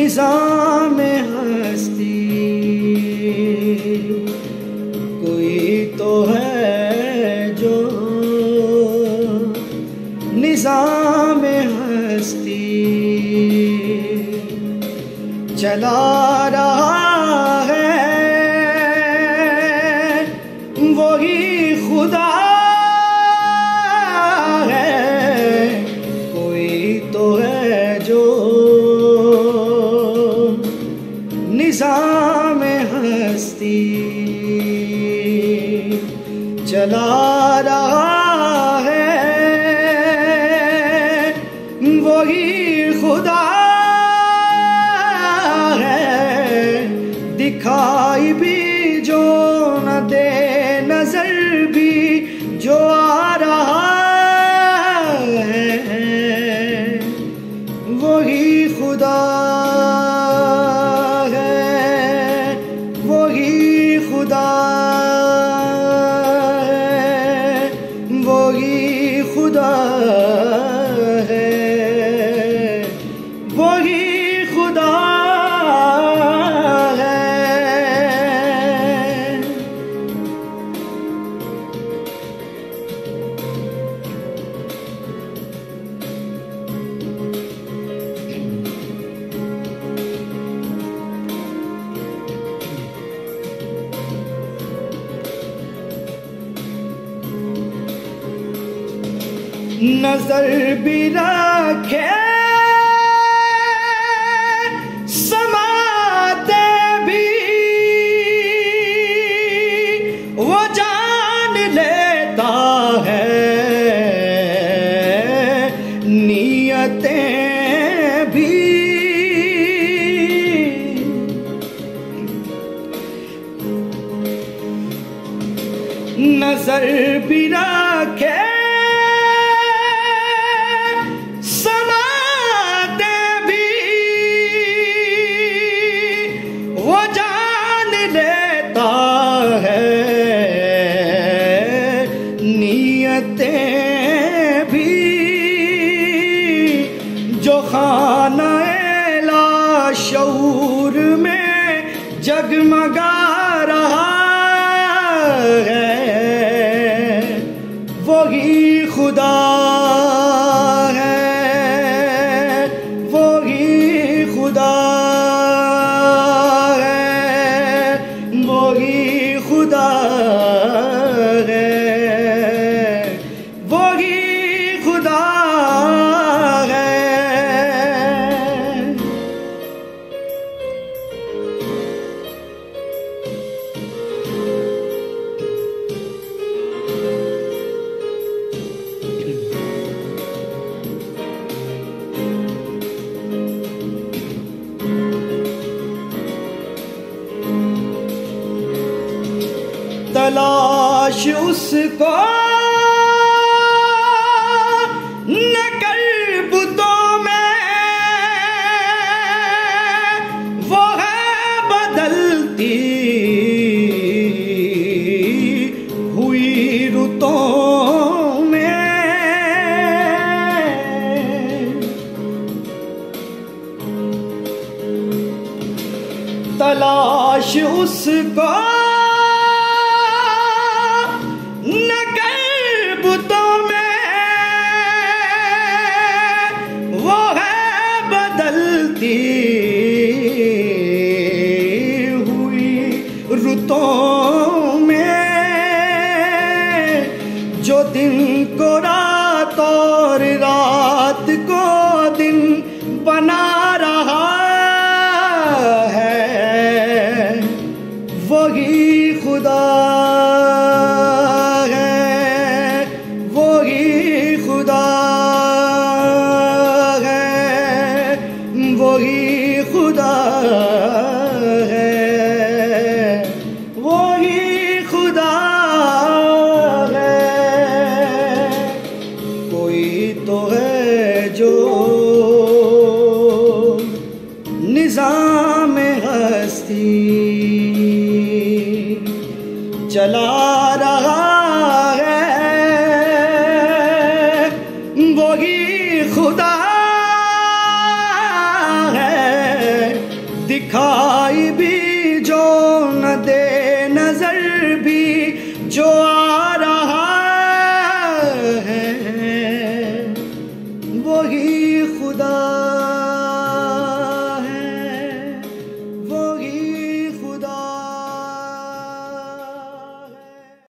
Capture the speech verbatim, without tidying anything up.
निज़ाम हस्ती कोई तो है जो निज़ाम हस्ती चला रहा है, वही खुदा है। कोई तो है जो निज़ाम हस्ती चला रहा है, वही खुदा है। दिखाई भी जो न दे, नजर भी जो आ रहा है, वही खुदा है, वही खुदा है, वही खुदा है, वही खुदा है। नजर भी रखे समाते भी, वो जान लेता है नियतें भी। नजर भी रखे भी, जो खाना-ए लाशऊर में जगमगा रहा है, वही खुदा है, वही खुदा है, वही खुदा है, वही खुदा है। तलाश उसको न कर बुतों में, वो है बदलती हुई रुतों में। तलाश उसको हुई रुतों में, जो दिन को रात और रात को दिन बना रहा है, वही खुदा है, वही खुदा है, वही खुदा है, वही खुदा है। कोई तो है जो निज़ाम हस्ती चला रहा है, वही खुदा है, दिखाई भी